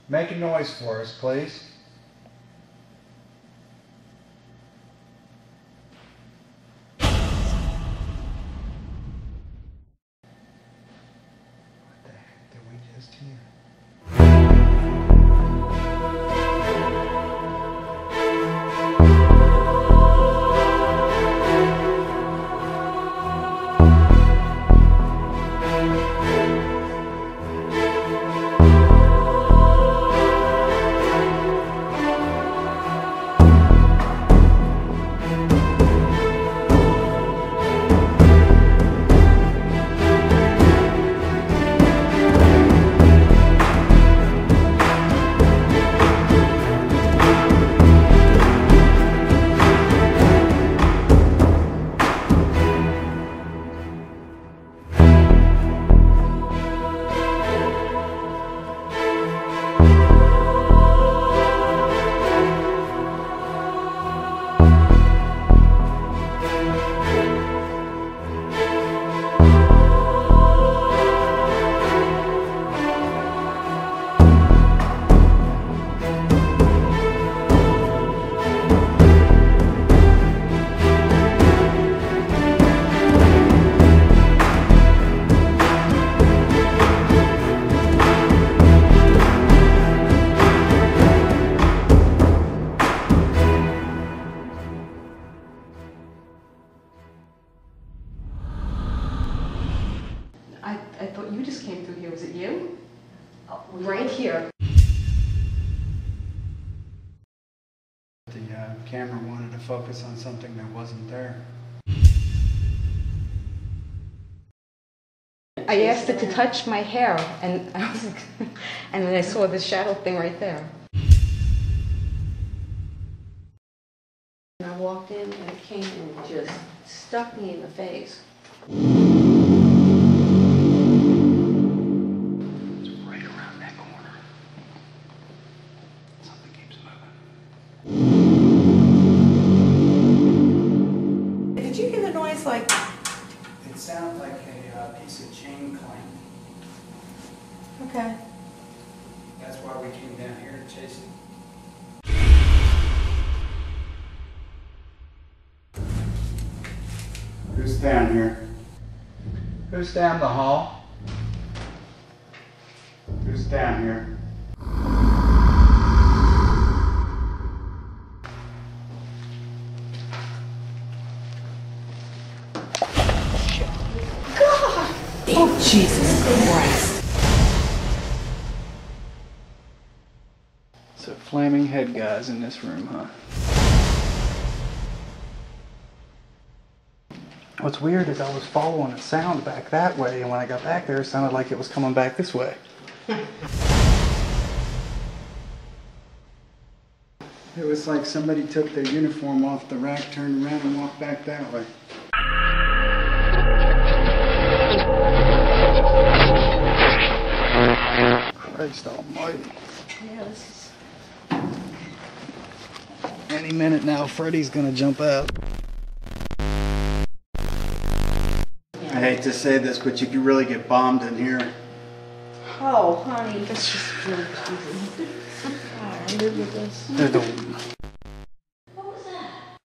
Make a noise for us, please. What the heck did we just hear? I thought you just came through here. Was it you? Oh, right here. The camera wanted to focus on something that wasn't there. I asked it to touch my hair, and I was, and then I saw the shadow thing right there. And I walked in and it came and just stuck me in the face. It's right around that corner. Something keeps moving. Did you hear the noise like? It sounded like a piece of chain clank. Okay. That's why we came down here to chase it. Who's down here? Who's down the hall? Who's down here? Oh, Jesus Christ. So flaming head guys in this room, huh? What's weird is I was following a sound back that way, and when I got back there, it sounded like it was coming back this way. It was like somebody took their uniform off the rack, turned around, and walked back that way. Christ almighty. Yeah, this is... Any minute now, Freddy's gonna jump out. I hate to say this, but you could really get bombed in here. Oh, honey, that's just really cheesy. I live with this.